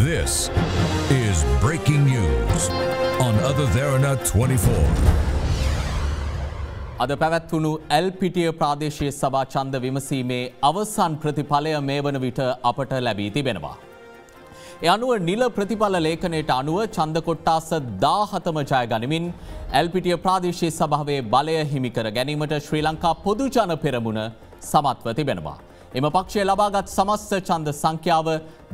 This is breaking news on Other Therana 24. අද පැවැත්වුණු එල්පිටිය ප්‍රාදේශීය සභා ඡන්ද විමසීමේ අවසන් ප්‍රතිඵලය මේ වන විට අපට ලැබී තිබෙනවා. ඒ අනුව නිල ප්‍රතිඵල ලේඛනයට අනුව ඡන්ද කොට්ටාස 17ම ජය ගනිමින් එල්පිටිය ප්‍රාදේශීය සභාවේ බලය හිමි කර ගැනීමට ශ්‍රී ලංකා පොදු ජන පෙරමුණ සමත්ව තිබෙනවා. එම පක්ෂය ලබාගත් සමස්ත ඡන්ද සංඛ්‍යාව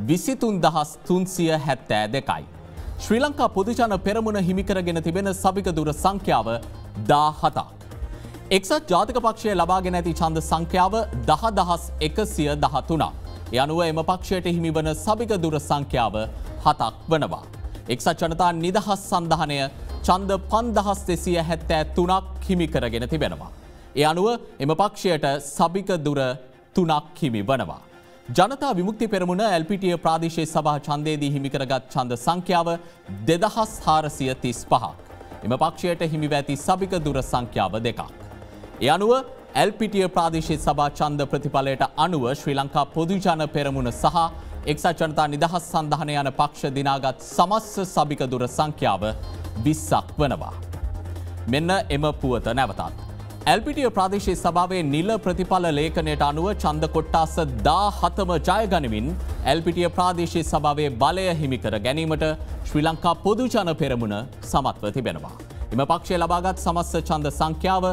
23372යි. ශ්‍රී ලංකා පොදු ජන පෙරමුණ හිමි කරගෙන තිබෙන සබික දුර සංඛ්‍යාව 17ක්. එක්සත් ජාතික පක්ෂය ලබාගෙන ඇති ඡන්ද සංඛ්‍යාව 10113ක්. ඒ අනුව එම පක්ෂයට හිමිවන සබික දුර සංඛ්‍යාව 7ක් වනවා. එක්සත් ජනතා නිදහස් සන්ධානය ඡන්ද 5273ක් හිමි කරගෙන තිබෙනවා. ඒ අනුව එම පක්ෂයට සබික දුර 3ක් හිමි වනවා. ජනතා විමුක්ති පෙරමුණ එල්පිටිය ප්‍රාදේශීය සභා ඡන්දයේදී හිමි කරගත් ඡන්ද සංඛ්‍යාව 2435ක්. එම පක්ෂයට හිමිව ඇති සබික දුර සංඛ්‍යාව 2ක්. ඒ අනුව එල්පිටිය ප්‍රාදේශීය සභා ඡන්ද ප්‍රතිඵලයට අනුව ශ්‍රී ලංකා පොදු ජන පෙරමුණ සහ එක්සත් ජනතා නිදහස් සන්ධානය යන පක්ෂ දිනාගත් සමස්ත සබික දුර සංඛ්‍යාව 20ක් වනවා. මෙන්න එම පුවත නැවතත්. එල්පිටිය ප්‍රාදේශීය සභාවේ නිල ප්‍රතිඵල ලේඛනයට අනුව ඡන්ද කොට්ටාස 17ම ජය ගනිමින් එල්පිටිය ප්‍රාදේශීය සභාවේ බලය හිමි කර ගැනීමට ශ්‍රී ලංකා පොදු ජන පෙරමුණ සමත්ව තිබෙනවා. එම පක්ෂය ලබාගත් සමස්ත ඡන්ද සංඛ්‍යාව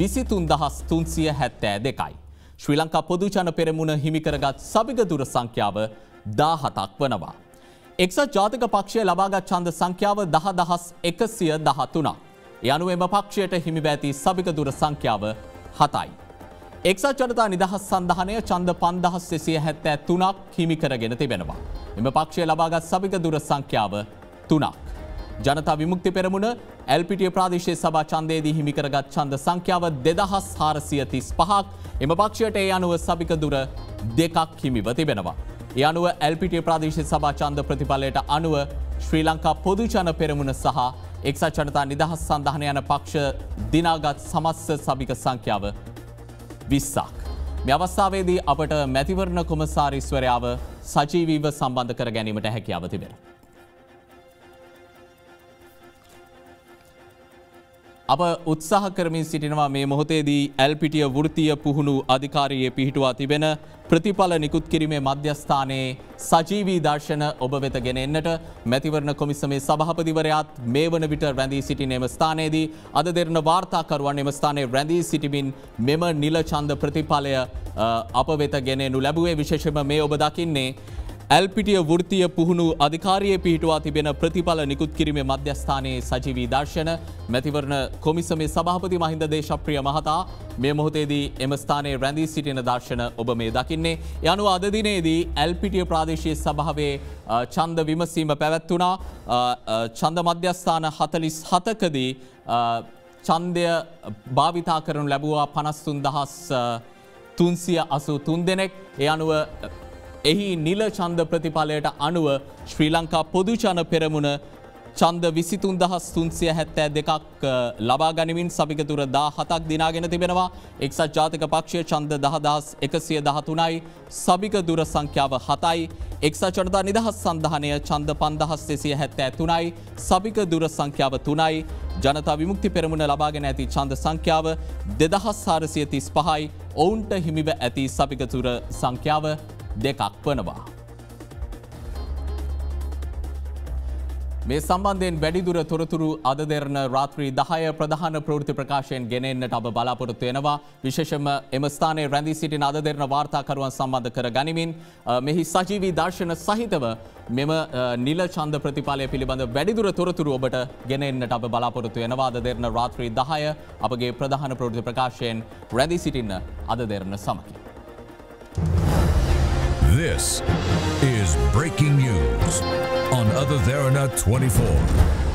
23372යි. ශ්‍රී ලංකා පොදු ජන පෙරමුණ හිමි කරගත් සබික දුර සංඛ්‍යාව 17ක් වනවා. එක්සත් ජාතික පක්ෂය ලබාගත් ඡන්ද සංඛ්‍යාව 10113ක්. ඒ අනුව එම පක්ෂයට හිමිව ඇති සබික දුර සංඛ්‍යාව 7යි. එක්සත් ජනතා නිදහස් සන්ධානය ඡන්ද 5173ක් හිමි කරගෙන තිබෙනවා. එම පක්ෂය ලබාගත් සබික දුර සංඛ්‍යාව 3ක්. ජනතා විමුක්ති පෙරමුණ එල්පිටිය ප්‍රාදේශීය සභා ඡන්දයේදී හිමි කරගත් ඡන්ද සංඛ්‍යාව 2435ක්. එම පක්ෂයට ඒ අනුව සබික දුර 2ක් හිමිව තිබෙනවා. ඒ අනුව එල්පිටිය ප්‍රාදේශීය සභා ඡන්ද ප්‍රතිඵලයට අනුව ශ්‍රී ලංකා පොදු ජන පෙරමුණ සහ එක්සත් ජනතා නිදහස් සන්ධානය යන පක්ෂ දිනාගත් සමස්ත සබික සංඛ්‍යාව 20ක්. මේ අවස්ථාවේදී අපට මැතිවරණ කොමසාරිස්වරයාව සජීවීව සම්බන්ධ කර ගැනීමට හැකියාව තිබෙනවා. අප උත්සාහ කරමින් සිටිනවා මේ මොහොතේදී එල්පිටිය වෘත්තීය පුහුණු අධිකාරියේ පිහිටුවා තිබෙන ප්‍රතිඵල නිකුත් කිරීමේ මධ්‍යස්ථානයේ සජීවී දර්ශන ඔබ වෙත ගෙන එන්නට මැතිවරණ කොමිසමේ සභාපතිවරයාත් මේ වන විට රැඳී සිටින එම ස්ථානයේදී අද දෙරණ වාර්තාකරුවන් එම ස්ථානයේ රැඳී සිටිමින් මෙම නිල ඡන්ද ප්‍රතිඵලය අප වෙත ගෙන එනු ලැබුවේ. විශේෂයෙන්ම මේ ඔබ දකින්නේ එල්පිටිය වෘත්තීය පුහුණු අධිකාරියේ පිහිටුවා තිබෙන ප්‍රතිඵල නිකුත් කිරීමේ මධ්‍යස්ථානයේ සජීවී දර්ශන. මැතිවරණ කොමිසමේ සභාපති මහින්ද දේශප්‍රිය මහතා මේ මොහොතේදී එම ස්ථානයේ රැඳී සිටින දර්ශන ඔබ මේ දකින්නේ. ඒ අනුව අද දිනේදී එල්පිටිය ප්‍රාදේශීය සභාවේ ඡන්ද විමසීම පැවැත්වුණා. ඡන්ද මධ්‍යස්ථාන 47කදී ඡන්දය භාවිතා කරනු ලැබුවා 53383 දෙනෙක්. ඒ අනුව එහි නිල ඡන්ද ප්‍රතිඵලයට අනුව ශ්‍රී ලංකා පොදු ජන පෙරමුණ ඡන්ද 23372ක් ලබා ගනිමින් සබික දුර 17ක් දිනාගෙන තිබෙනවා. එක්සත් ජාතික පක්ෂය ඡන්ද 10113යි සබික දුර සංඛ්‍යාව 7යි. එක්සත් ජනතා නිදහස් සන්ධානය ඡන්ද 5273යි සබික දුර සංඛ්‍යාව 3යි. ජනතා විමුක්ති පෙරමුණ ලබාගෙන ඇති ඡන්ද සංඛ්‍යාව 2435යි. ඔවුන්ට හිමිව ඇති සබික දුර සංඛ්‍යාව 2ක් වනවා. මේ සම්බන්ධයෙන් වැඩිදුර තොරතුරු අද දෙරණ රාත්‍රී 10 ප්‍රධාන ප්‍රවෘත්ති ප්‍රකාශයෙන් ගෙන එන්නට අප බලාපොරොත්තු වෙනවා. විශේෂයෙන්ම එම ස්ථානයේ රැඳී සිටින අද දෙරණ වාර්තාකරුවන් සම්බන්ධ කර ගනිමින් මෙහි සජීවී දර්ශන සහිතව මෙම නිල ඡන්ද ප්‍රතිඵලය පිළිබඳ වැඩිදුර තොරතුරු ඔබට ගෙන එන්නට අප බලාපොරොත්තු වෙනවා. අද දෙරණ රාත්‍රී 10 අපගේ ප්‍රධාන ප්‍රවෘත්ති ප්‍රකාශයෙන් රැඳී සිටින අද දෙරණ සමගින්. This is breaking news on Other Therana 24.